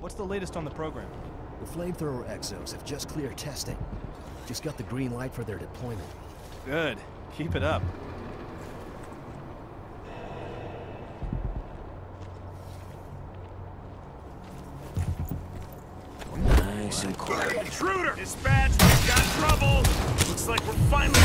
What's the latest on the program? The flamethrower exos have just cleared testing. Just got the green light for their deployment. Good. Keep it up. Nice and quiet. Intruder! Dispatch, we've got trouble! Looks like we're finally...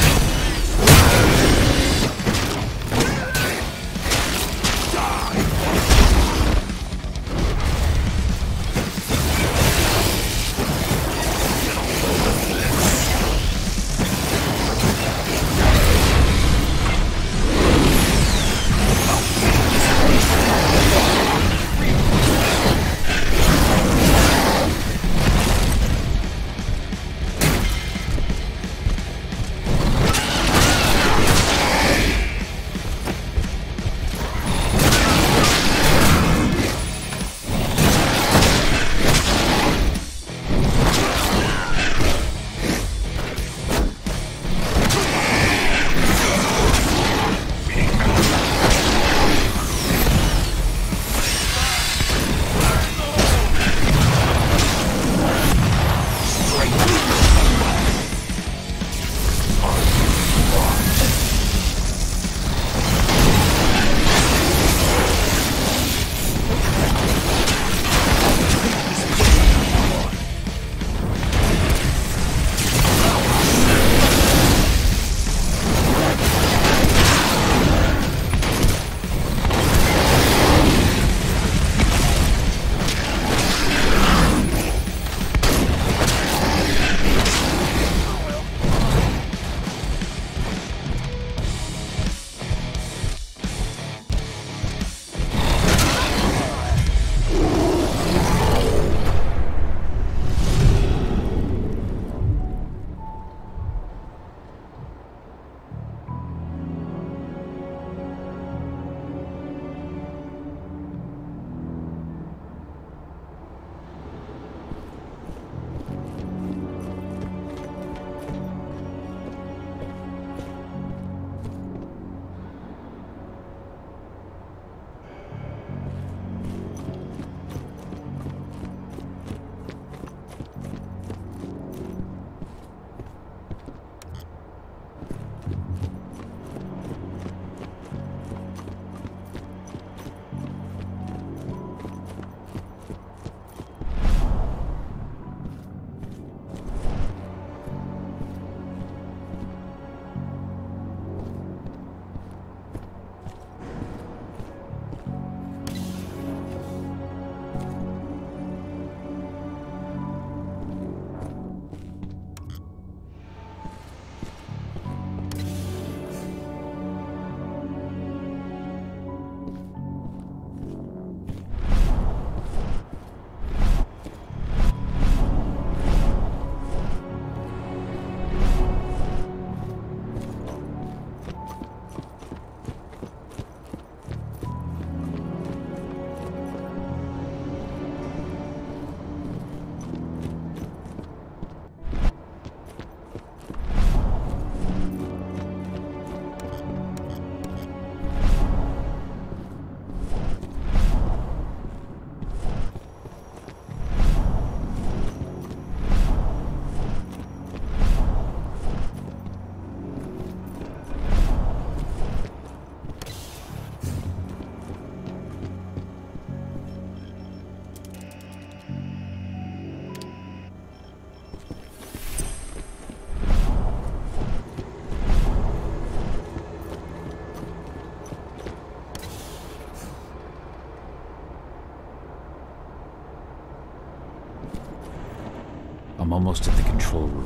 I'm almost at the control room.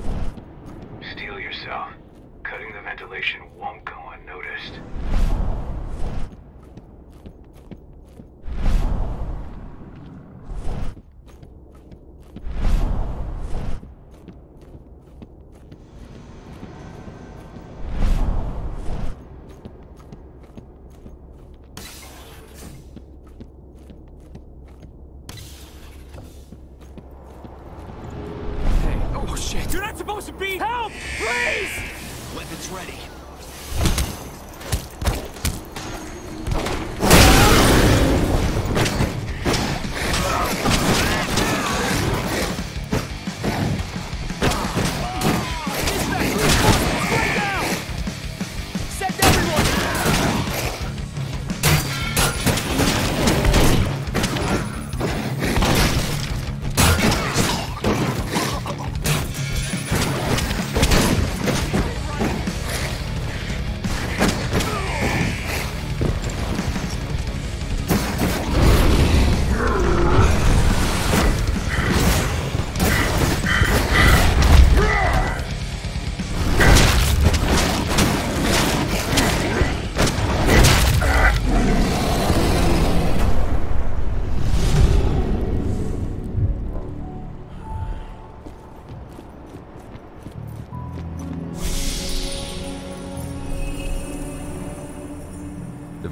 Steel yourself. Cutting the ventilation won't go unnoticed. You're not supposed to be! Help! Please! Weapons ready.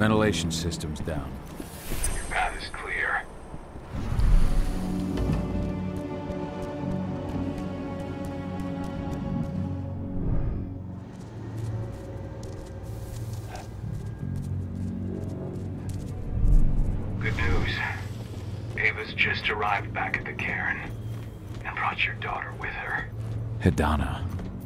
Ventilation system's down. Your path is clear. Good news. Ava's just arrived back at the cairn and brought your daughter with her. Hidana.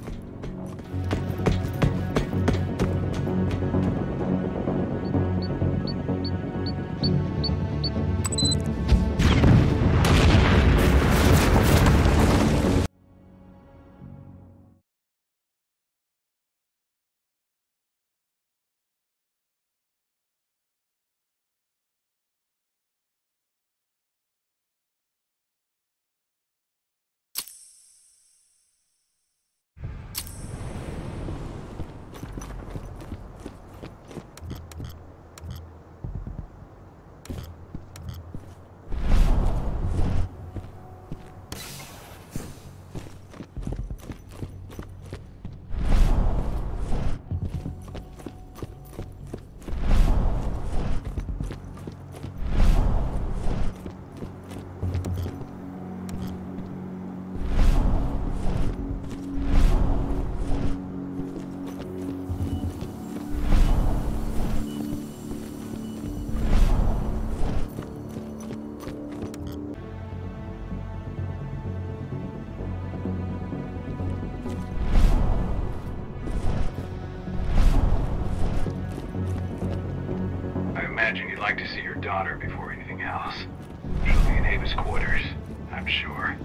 You'd like to see your daughter before anything else. She'll be in Ava's quarters, I'm sure.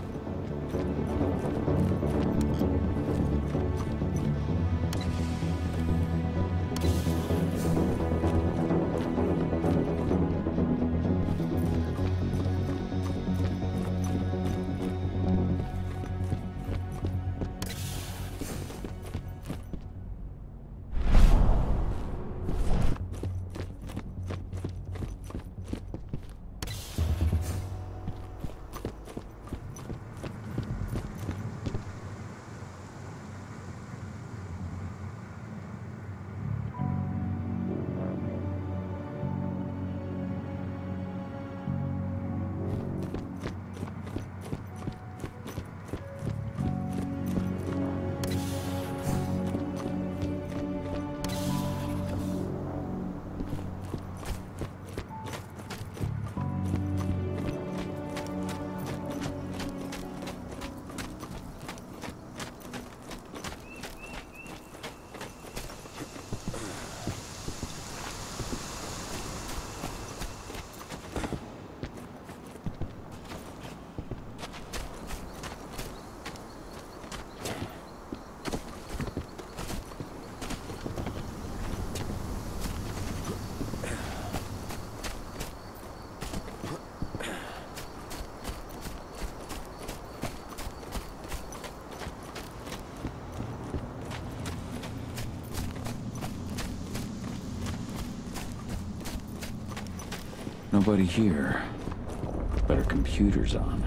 Nobody here. But her computer's on.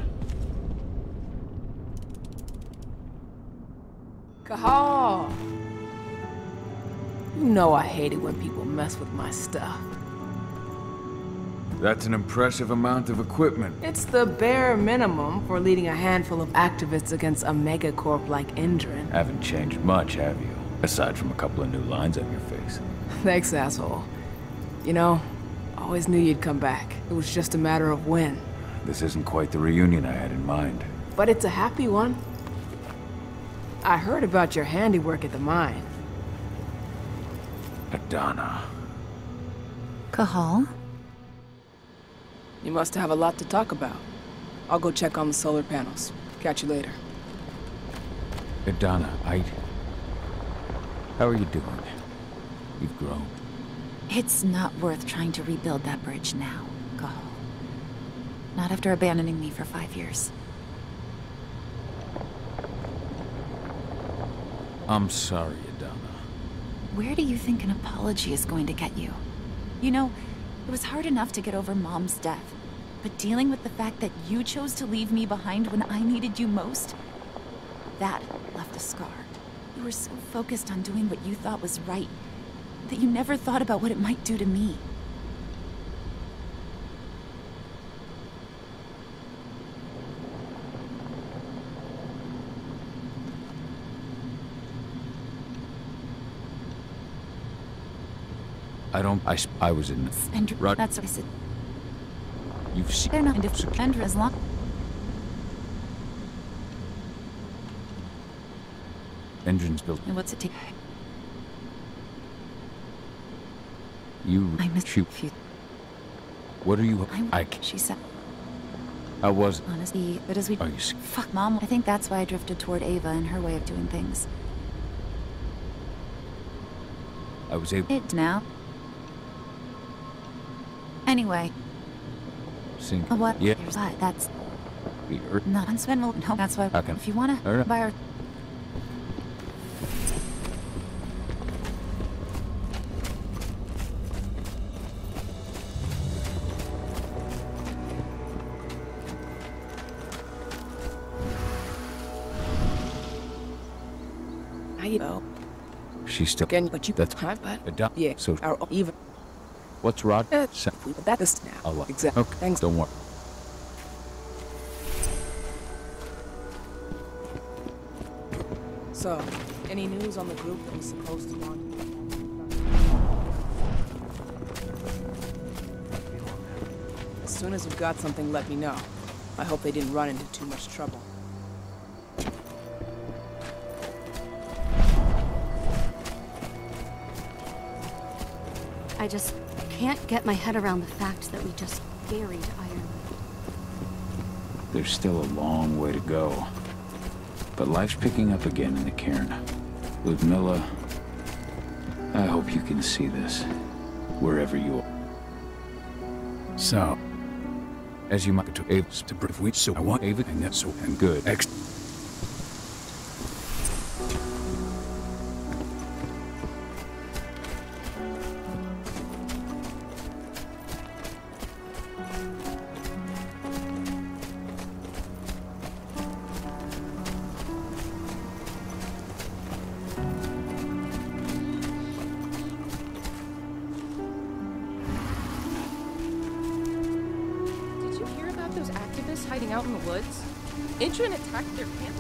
Cahal! You know I hate it when people mess with my stuff. That's an impressive amount of equipment. It's the bare minimum for leading a handful of activists against a megacorp like Endron. Haven't changed much, have you? Aside from a couple of new lines on your face. Thanks, asshole. You know, always knew you'd come back. It was just a matter of when. This isn't quite the reunion I had in mind. But it's a happy one. I heard about your handiwork at the mine. Hidana. Cahal? You must have a lot to talk about. I'll go check on the solar panels. Catch you later. Hidana, how are you doing? You've grown. It's not worth trying to rebuild that bridge now, Cahal. Not after abandoning me for 5 years. I'm sorry, Hidana. Where do you think an apology is going to get you? You know, it was hard enough to get over Mom's death, but dealing with the fact that you chose to leave me behind when I needed you most, that left a scar. You were so focused on doing what you thought was right, that you never thought about what it might do to me. I was in And Rut. that's what I said. You've seen. They're not into Endron as long. Engines built. And what's it take? You I missed shoot. few. What are you? She said. I was. Honestly, but as we. Are you? Fuck, Mom. I think that's why I drifted toward Ava and her way of doing things. I was able. It now. Anyway. Sing. What? Yeah. Here's that. That's The Earth. not unspendable. No, that's why. How can- If you wanna Alright. buy our. How you know? She's still. Again, but you That's have, but adopt. yeah, So our even. what's Rod? But that is now. A lot. Exactly. Okay. Thanks. Don't worry. So, any news on the group that was supposed to launch? As soon as you've got something, let me know. I hope they didn't run into too much trouble. I just can't get my head around the fact that we just buried Ireland. There's still a long way to go. But life's picking up again in the cairn. Ludmilla, I hope you can see this, wherever you are. So, as you might to Ava's to brief we so I want Ava and that's so and good. Did you hear about those activists hiding out in the woods? Endron attacked their camp.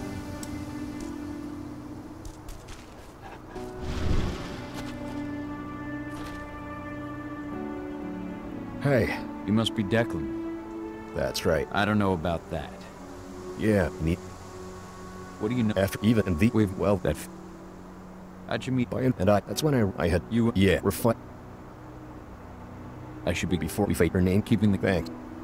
Hey, You must be Declan. that's right. I don't know about that. Yeah, me. What do you know? After even the We've well, that. How'd you meet? and that's when I had You. yeah reflect I should be before we fight her name keeping the bank.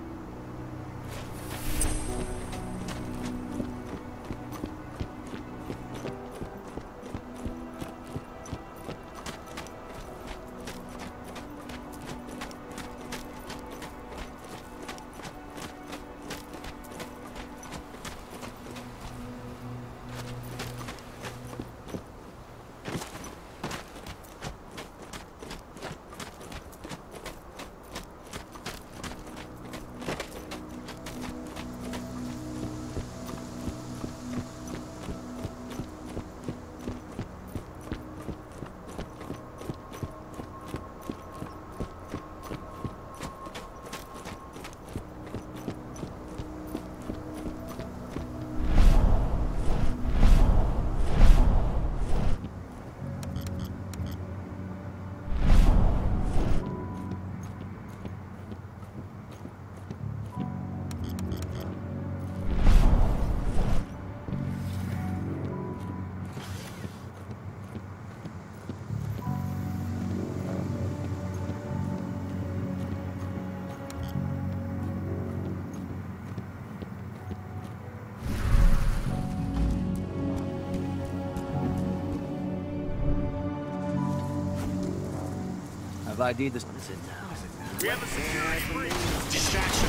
I've ID'd this. We have a security breach. Distraction.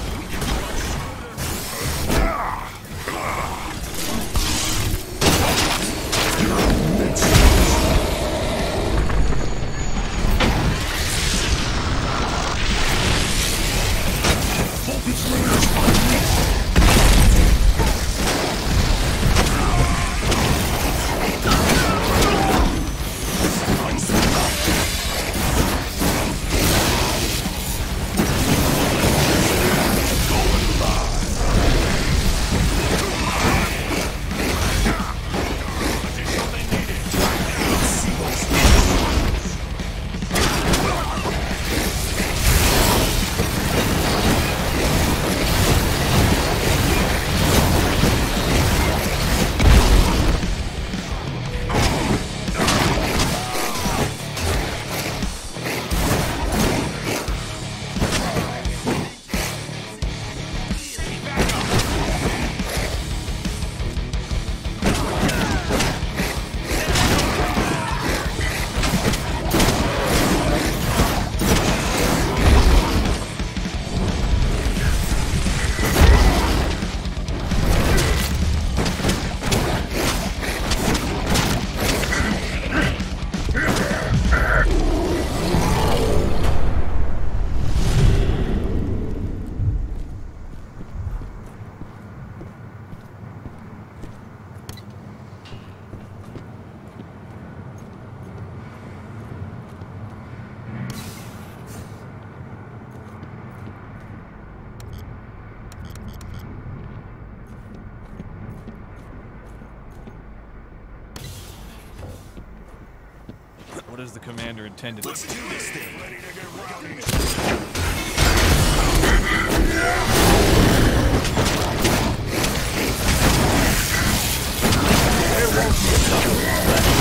What is the commander intended? Let's do this thing. Ready to get rowdy. There won't be enough.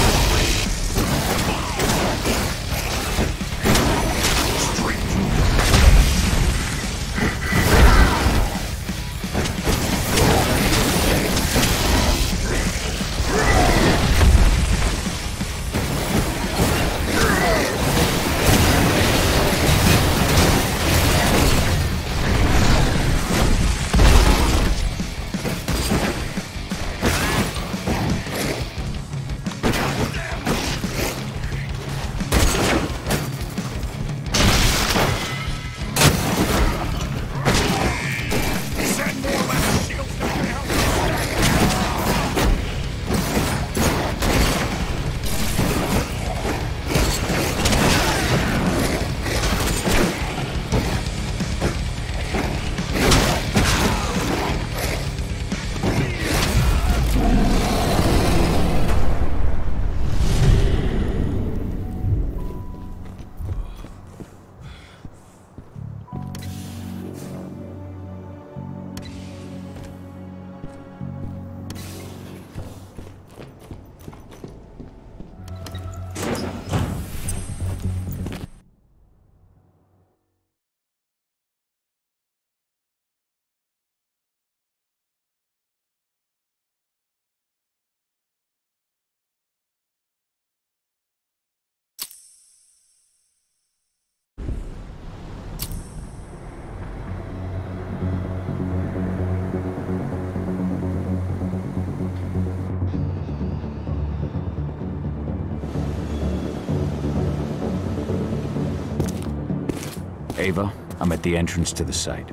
Ava, I'm at the entrance to the site.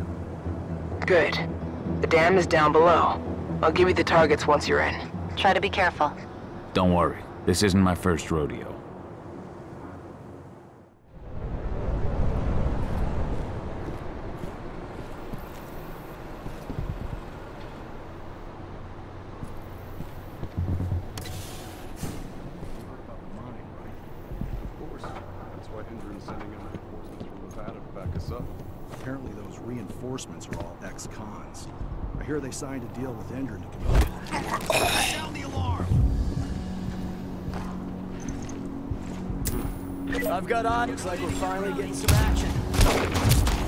Good. The dam is down below. I'll give you the targets once you're in. Try to be careful. Don't worry, this isn't my first rodeo. That's why Endron's sending in reinforcements from Nevada to back us up. Apparently those reinforcements are all ex-cons. I hear they signed a deal with Endron to command. Sound the alarm! I've got on. Looks like we're finally getting some action.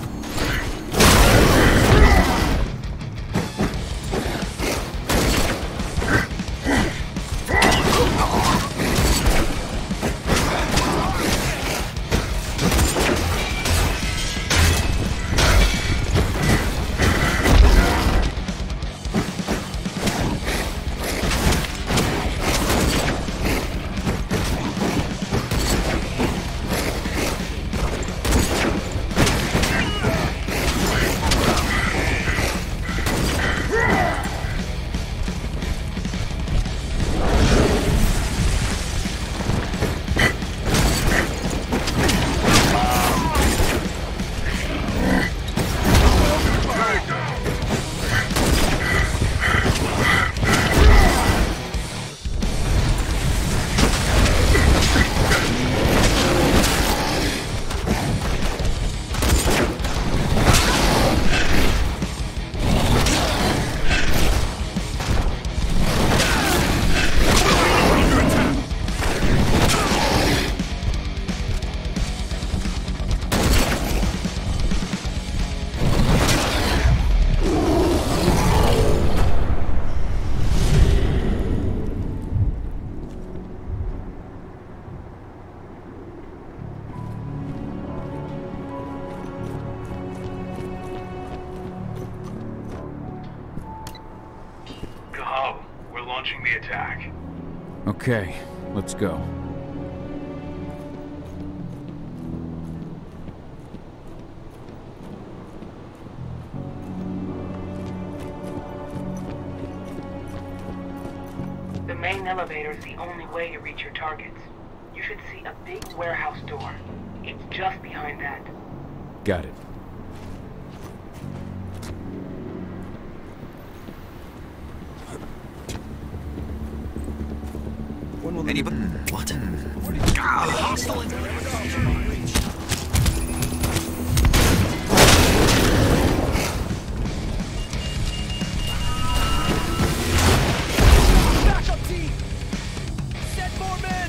Cahal, we're launching the attack. Okay, let's go. The main elevator is the only way to reach your targets. You should see a big warehouse door. It's just behind that. Got it. When will Anybody? What? Hostile. Backup team! Send more men!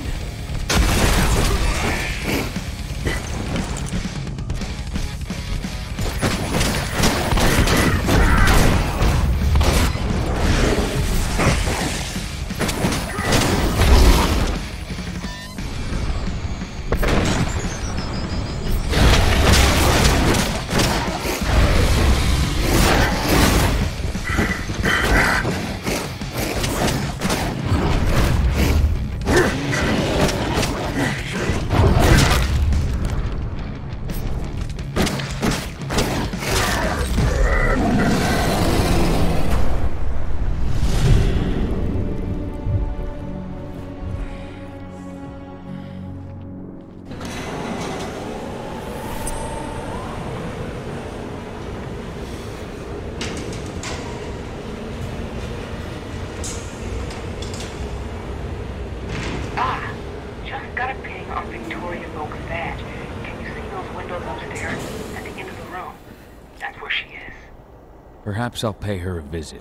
Perhaps I'll pay her a visit.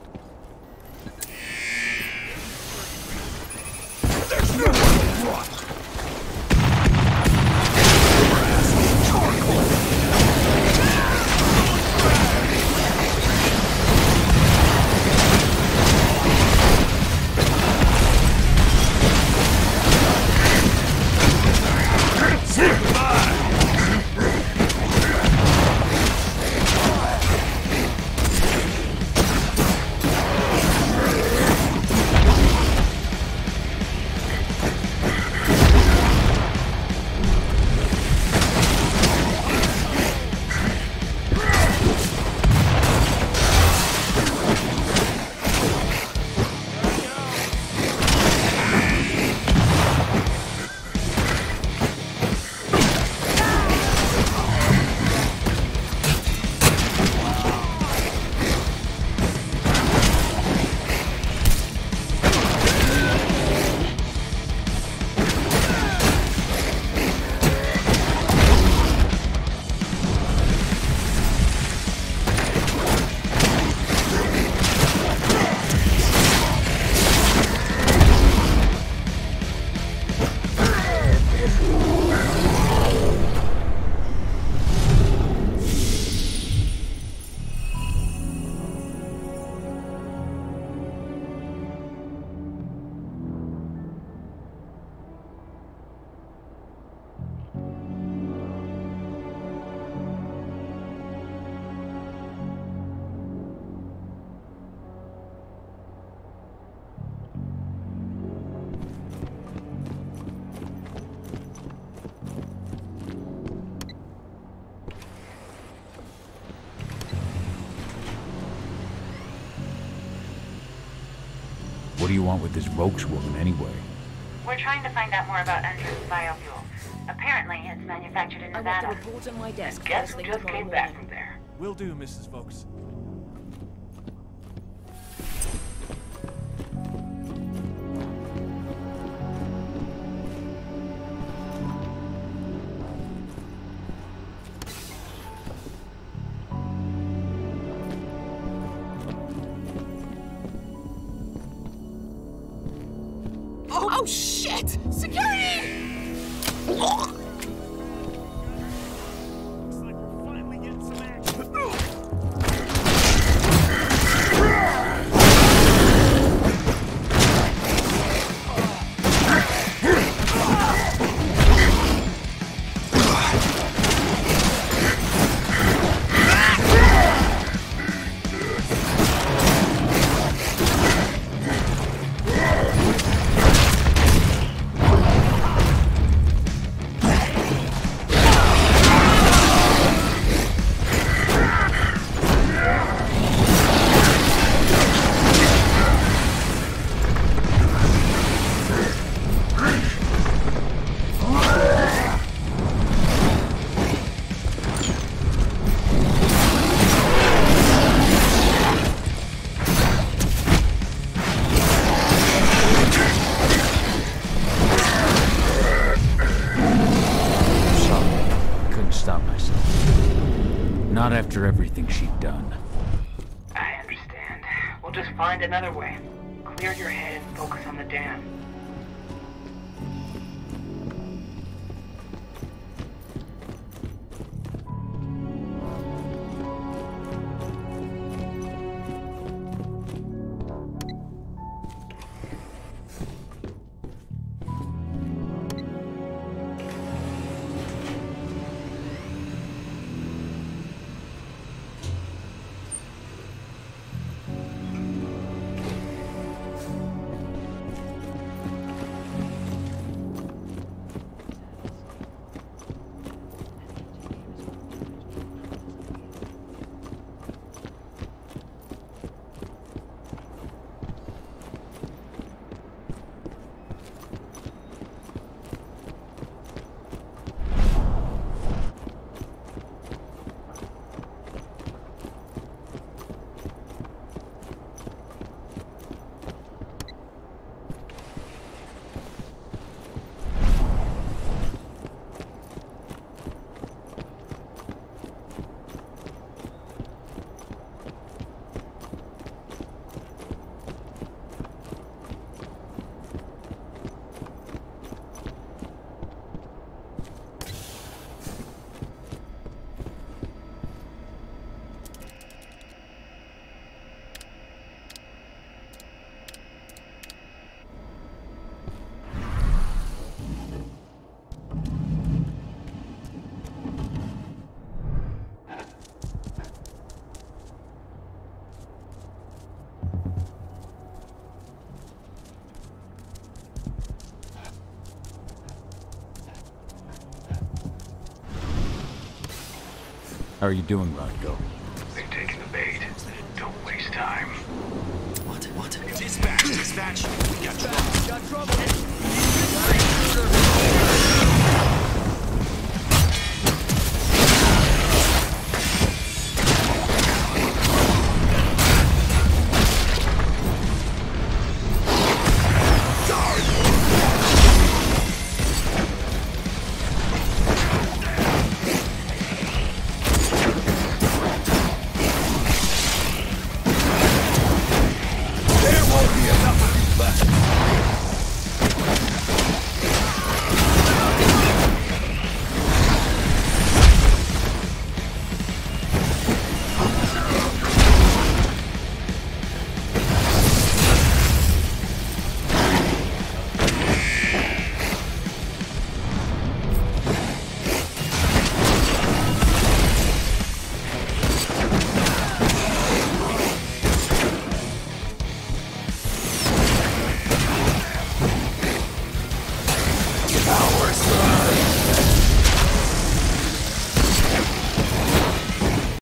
What do you want with this Volkswagen anyway? We're trying to find out more about Endron's biofuel. Apparently, it's manufactured in Nevada. I want the report on my desk. Guess who just came back from there? Will do, Mrs. Vokes. Oh shit! Security! Looks like we're finally getting some action. everything she'd done. I understand. We'll just find another way. Clear your head and focus on the dam. How are you doing, Rodko?